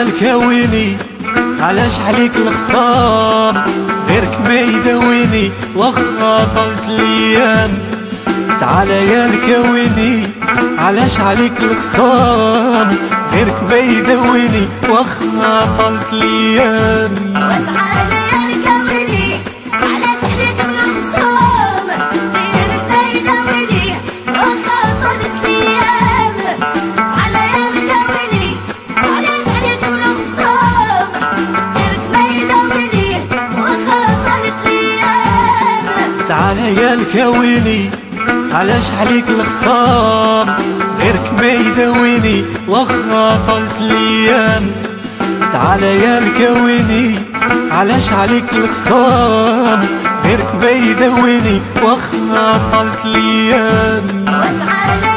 الكويني علاش عليك الخصام غيرك ما يداويني واخا طلت الايام. تعالى يا الكويني علاش عليك الخصام غيرك ما يداويني واخا طلت الايام. وتعالى يا الكويني علاش عليك الخصام غيرك ما يداويني واخا طلت الايام. تعالى يا الكويني علاش عليك الخصام غيرك ما يداويني واخا طلت الايام. تعالى يا الكويني علاش عليك الخصام غيرك ما يداويني واخا طلت الايام. تعالى يا الكويني علاش عليك الخصام غيرك ما يداويني واخا طلت الايام. وتعالى